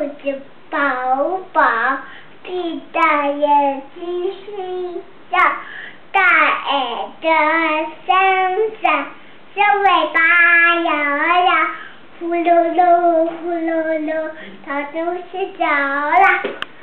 子宝宝，闭着眼睛睡觉，大耳朵闪闪，小尾巴摇摇，呼噜噜呼噜噜，它就睡着了。